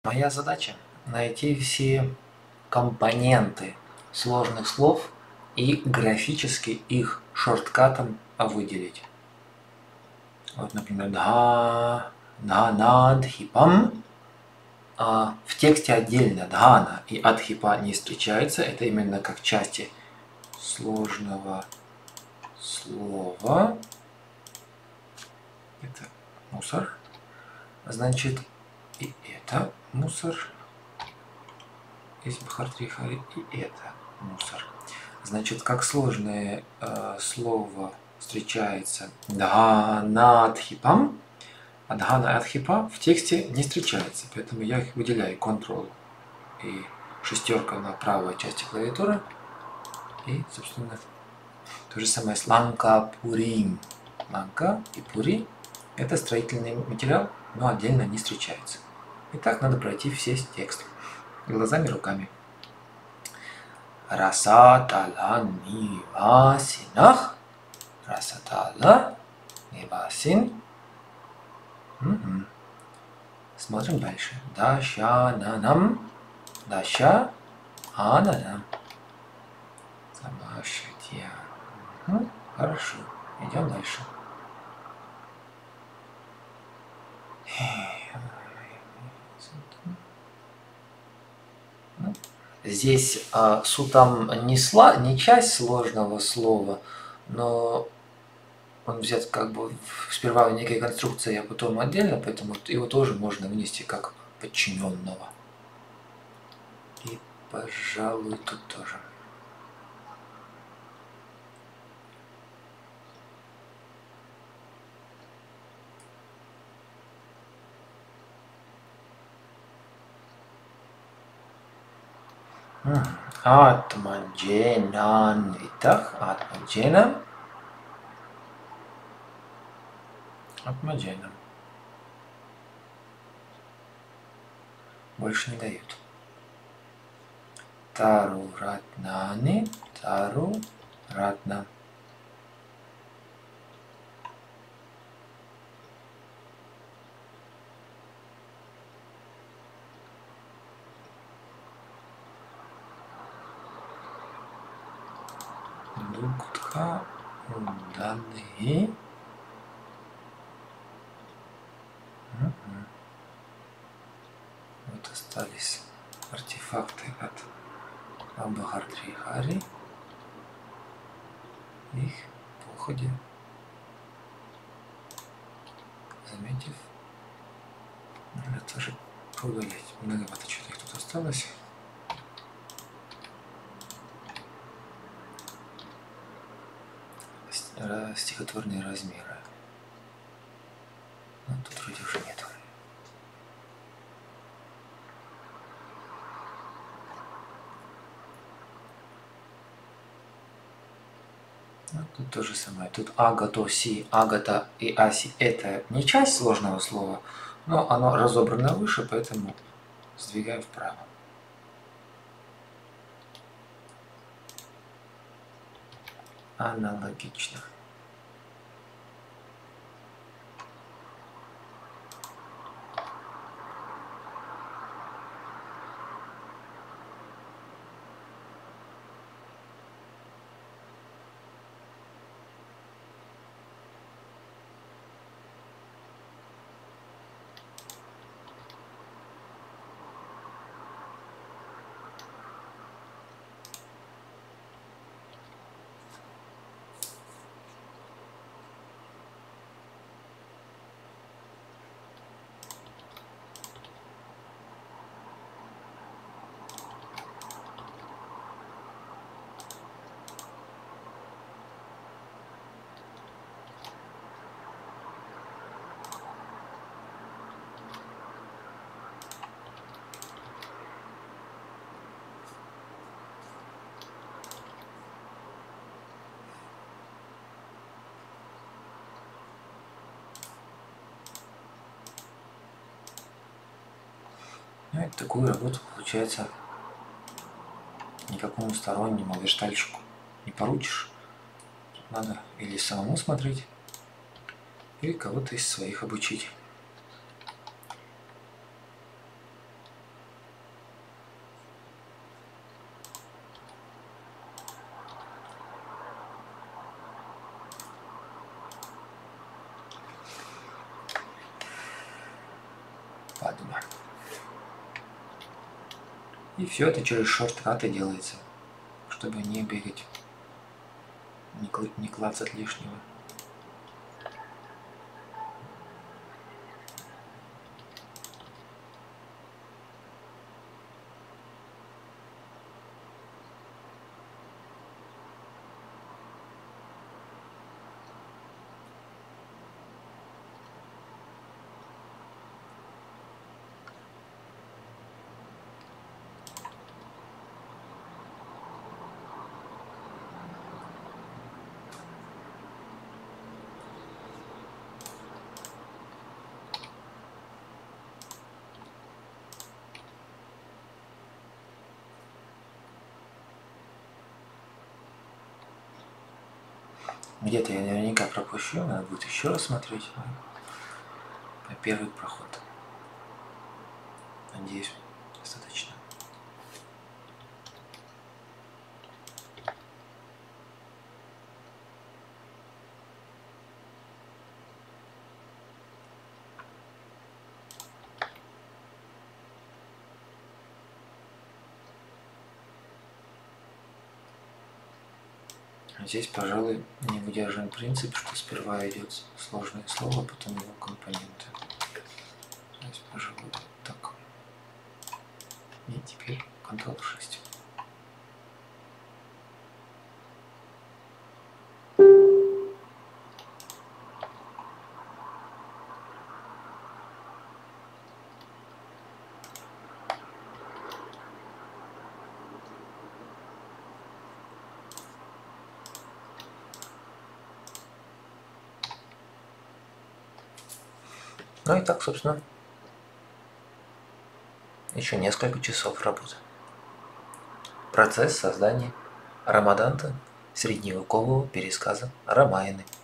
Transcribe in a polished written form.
Моя задача найти все компоненты сложных слов и графически их шорткатом выделить. Вот, например, дханадхипам. В тексте отдельно дхана и адхипа не встречается. Это именно как части сложного слова. Это мусор. Значит, и это мусор. Из Бхартрихари, и это мусор. Значит, как сложное слово встречается дханадхипам, а дхана и адхипа в тексте не встречается, поэтому я их выделяю Ctrl и шестерка на правой части клавиатуры. И, собственно, то же самое с ланка пурим. Ланка и пури – это строительный материал, но отдельно не встречается. Итак, надо пройти все тексты глазами, руками. Расатала нивасинах. Расатала нивасин. Смотрим дальше. Дашананам. Даша ананам. Самашитья. Хорошо. Идем дальше. Здесь сутам не часть сложного слова, но он взят как бы сперва в некой конструкции, а потом отдельно, поэтому его тоже можно вынести как подчиненного. И, пожалуй, тут тоже. Атмадженан витах, атмадженам. Атмадженам. Больше не дают. Тару ратнани, тару ратна. Дуктха уданы. Вот остались артефакты от Бхартрихари. Их по ходе, заметив, надо тоже поудалять. Многовато что-то их тут осталось. Стихотворные размеры. Но тут вроде уже нету. Ну, тут то же самое. Тут агато, си, агата и аси – это не часть сложного слова, но оно разобрано выше, поэтому сдвигаю вправо. Аналогично. Ну, и такую работу, получается, никакому стороннему верстальщику не поручишь. Тут надо или самому смотреть, или кого-то из своих обучить. И все это через шорткаты делается, чтобы не бегать, не клацать лишнего. Где-то я наверняка пропущу, надо будет еще раз смотреть на первый проход. Надеюсь, достаточно. Здесь, пожалуй, не выдержан принцип, что сперва идет сложное слово, потом его компоненты. Здесь, пожалуй, так. И теперь Ctrl+6. Ну и так, собственно, еще несколько часов работы. Процесс создания рамаданта средневекового пересказа Рамаяны.